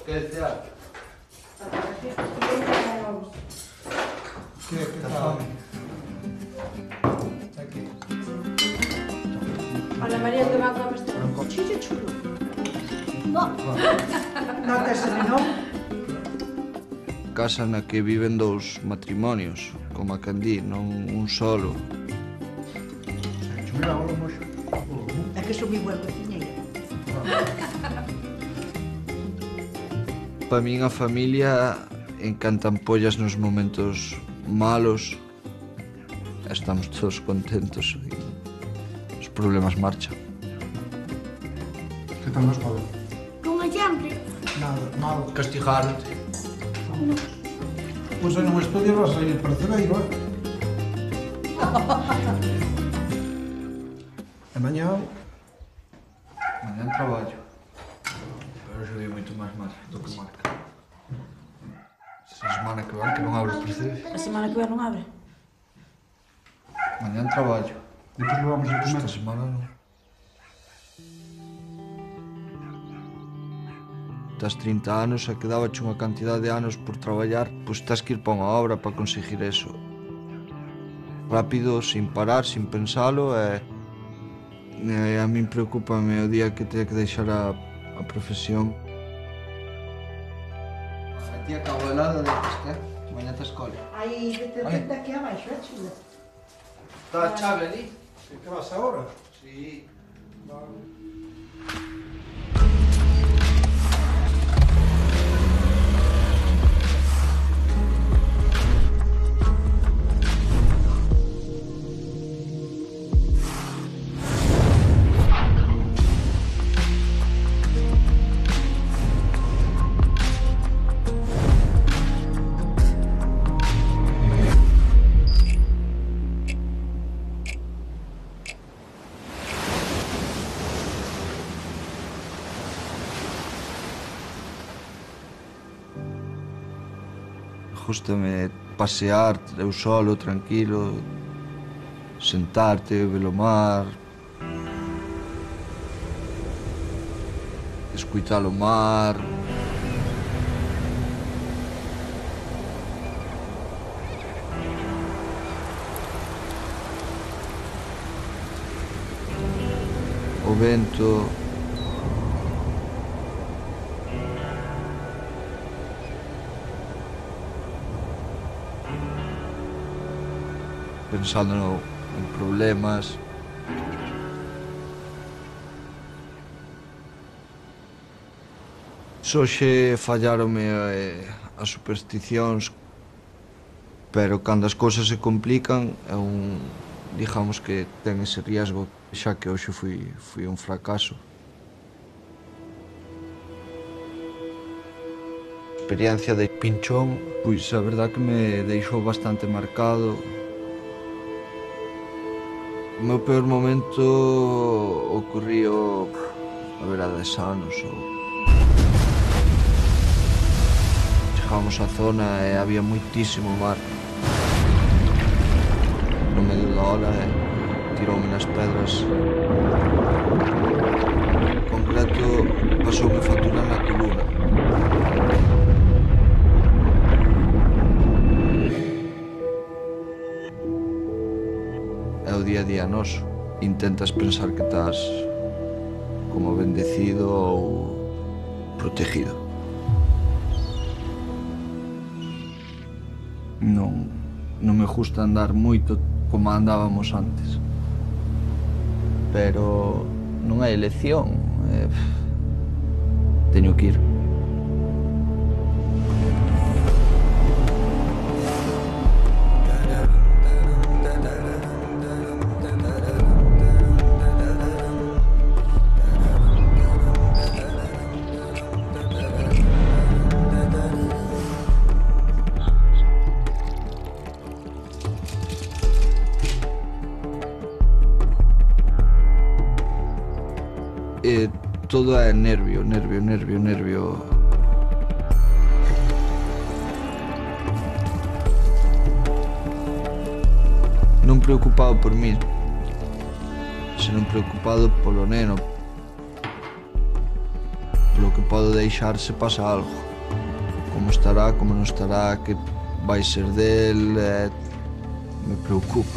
Queres tirar? Que tal? Aquí. Ana María, te vas a vestir un cuchillo chulo. Non tes de non? Casa na que viven dous matrimonios, como a Candí, non un solo. Mira, agora moxo. É que son moi boa cociñeira. Pa min a familia encantan pollas nos momentos malos. Estamos todos contentos e os problemas marchan. Que tal na escola? Con allambre. Nada, mal. Castigaronte. Pois aí non estudias vas a ir parcereiro, E mañá... Mañan traballo. Pero hoxe vi moito máis mal do que marca. Esta semana que van que non abre o percebe. A semana que ven non abre. Mañan traballo. Depois levamos a comer. Esta semana non. Das 30 anos e quedabache unha cantidad de anos por traballar, pois tens que ir pa unha obra para conseguir eso. Rápido, sin parar, sin pensalo e a min preocúpame o día que teña que deixar a profesión. A ti acabo helada de este, mañá te escola. Aí, vete aquí abaixo, chula. Está a chave ali? Que vas agora? Sí. Gústame pasear eu solo, tranquilo, sentarte, ver o mar, escuitar o mar. O vento. Pensando en problemas. Xoxe falláronme as supersticións, pero cando as cousas se complican é digamos que ten ese riesgo, xa que hoxe fui un fracaso. A experiencia de Pinchón, pois a verdad que me deixou bastante marcado. O meu peor momento ocorrió a 10 anos. Chegábamos á zona e había moitísimo mar. No medio da ola tiroume nas pedras. En concreto, pasoume factura na columna. É o día a día noso. Intentas pensar que estás como bendecido ou protegido. Non me gusta andar moito como andábamos antes. Pero non hai elección. Teño que ir. Todo é nervio. Non preocupado por mí, senón preocupado polo neno, polo que podo deixar se pasa algo. Como estará, como non estará, que vai ser del, me preocupa.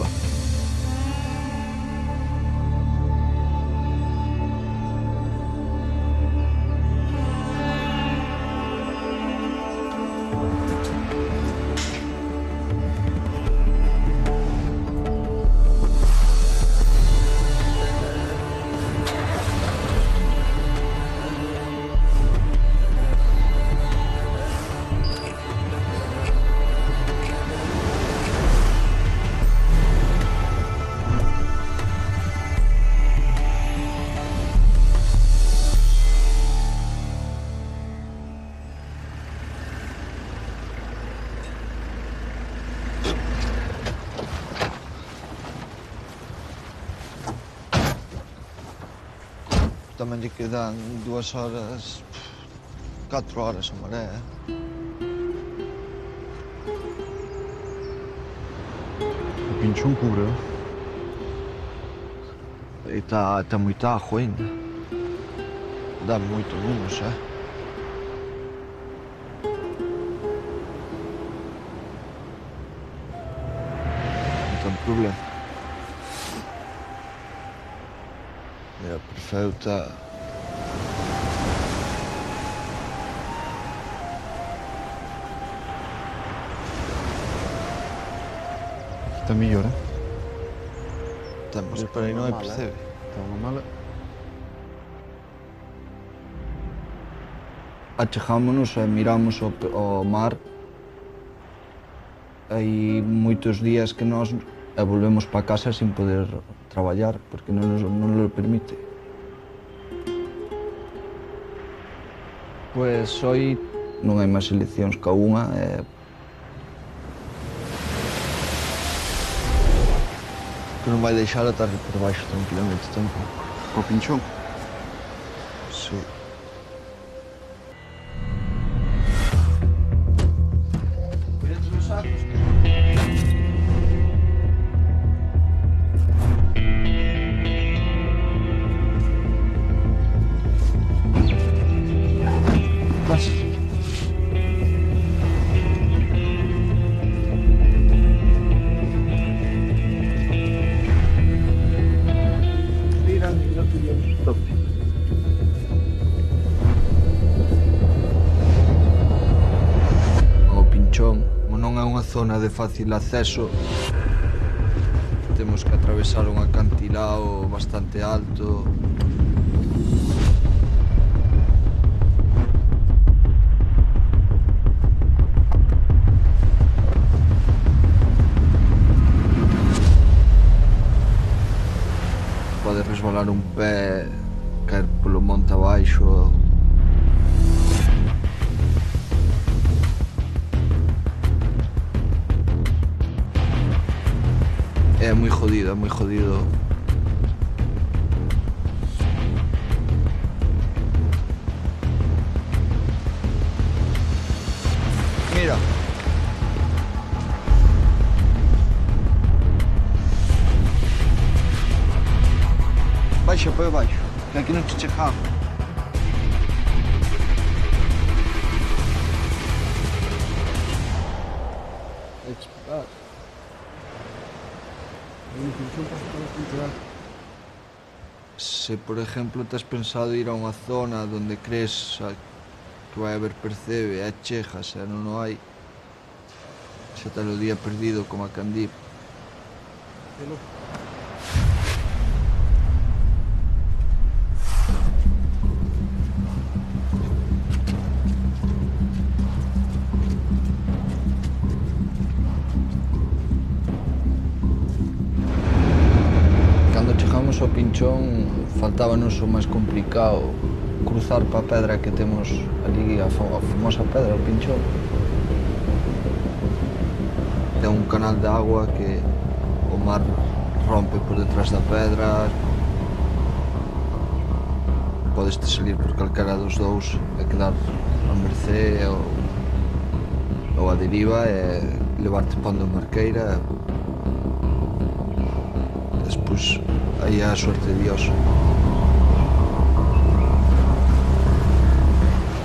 Tamén lle quedan 2 horas, 4 horas a Marea. O pinchón cubre. E tá moita ajo ainda. Dá moito lume, xa. Non ten problema. Mira, perfecta. Está mellor, Temos, pero aí non hai percebe. Está unha mala. Achegámonos e miramos o mar. Hai moitos días que nós volvemos para casa sin poder traballar, porque non lo permite. Pois hoy non hai máis eleccións ca unha. Que non vai deixar a tarde por baixo tranquilamente tampouco. O pinchón. Sí. Cuídate los sacos. Vas. O Pinchón, como non é unha zona de fácil acceso, temos que atravesar un acantilado bastante alto. Pode resbalar un pé, caer polo monte abaixo. É moi jodido, é moi jodido. Mira. Baixa para baixo, que aquí non te chegamos. Hai que esperar. Se, por exemplo, tes pensado ir a unha zona onde crees que vai haber percebe e chegas e non o hai, xa te o día perdido como a Candí. Ao Pinchón faltábanos o máis complicado, cruzar pa pedra que temos ali, a famosa pedra, o Pinchón. Ten un canal de agua que o mar rompe por detrás da pedra. Podes te salir por calquera dos dous e quedar a mercé ou a deriva e levarte pondo a marqueira. Despois, aí é a sorte de Dios.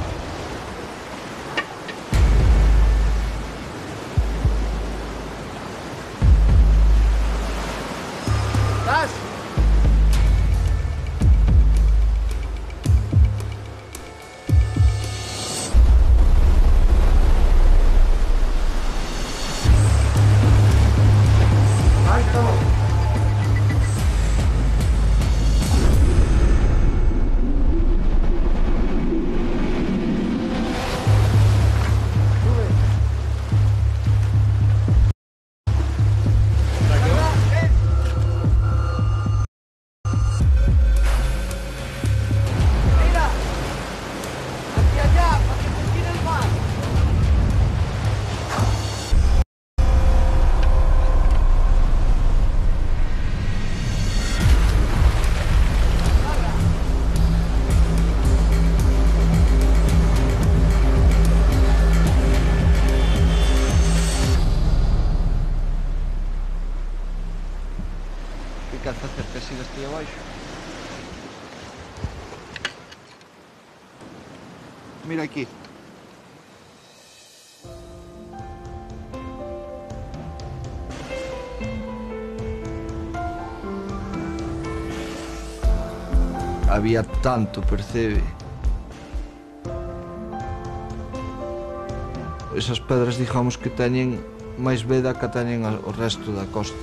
mira aquí. Había tanto, percebe. Esas pedras, digamos que teñen máis veda que teñen o resto da costa.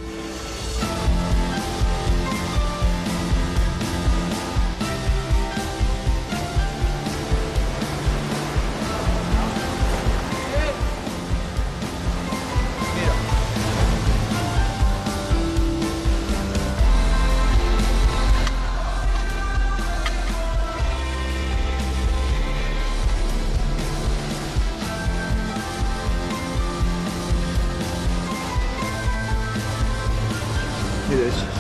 Mira esas.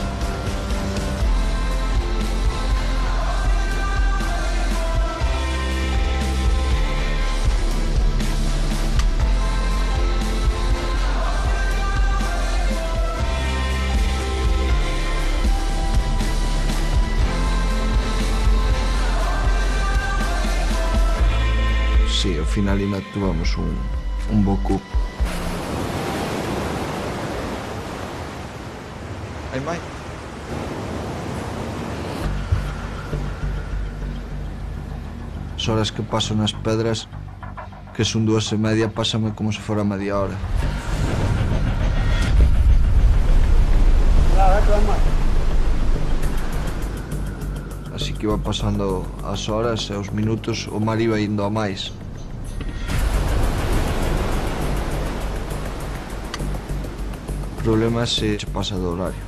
Sí, ao final ainda tuvamos un bo cupo. Hai máis? As horas que paso nas pedras, que son 2:30, pásame como se fora media hora. Así que iba pasando as horas e os minutos, o mar iba indo a máis. O problema é se se pasa do horario.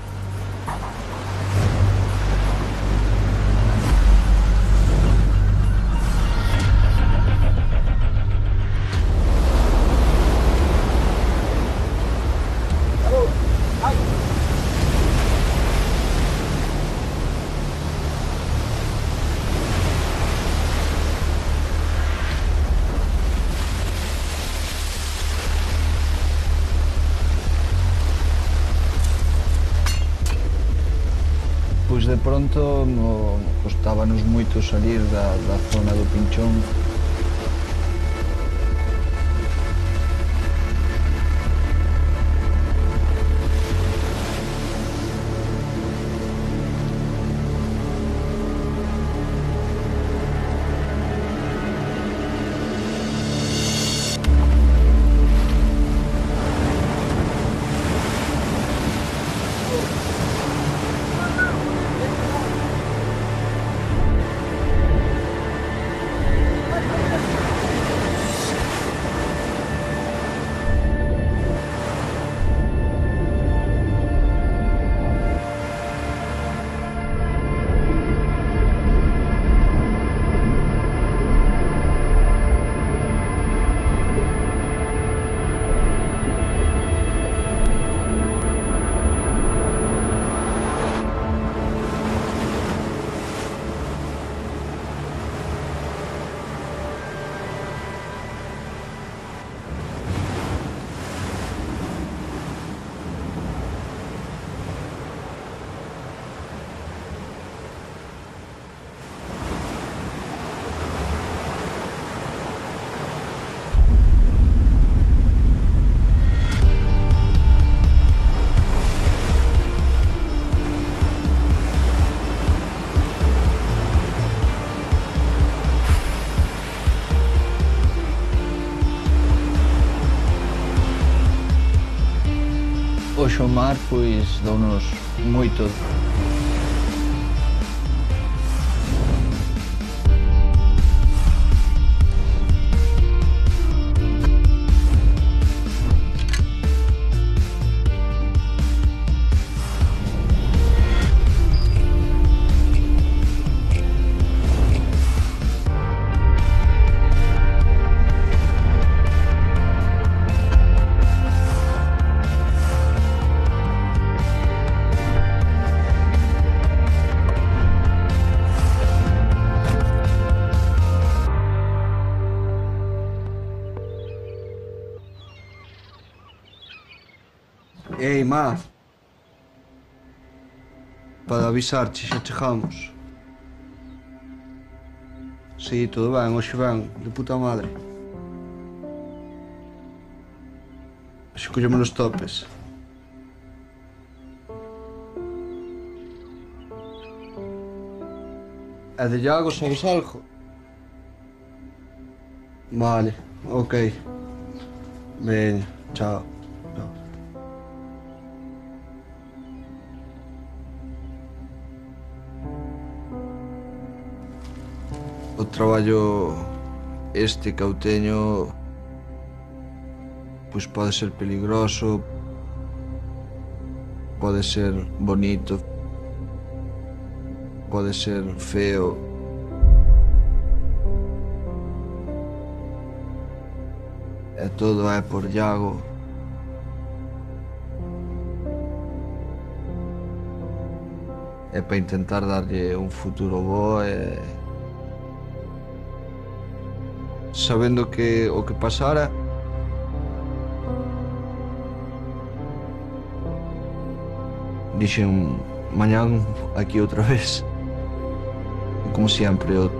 Pois de pronto costábanos moito salir da zona do Pinchón. Hoxe o mar, pois, dou-nos moito. Ei, má. Para avisarche, xa chegamos. Sí, todo ben, hoxe ben, de puta madre. Hoxe colleme nos topes. E de Iago, sabes algo? Vale, ok. Veña, chao. Chao. O traballo este que eu teño pois pode ser peligroso, pode ser bonito, pode ser feo. E todo é por Iago. É para intentar darlle un futuro bo e sabendo que o que pasara dixen mañán aquí outra vez. Como sempre, o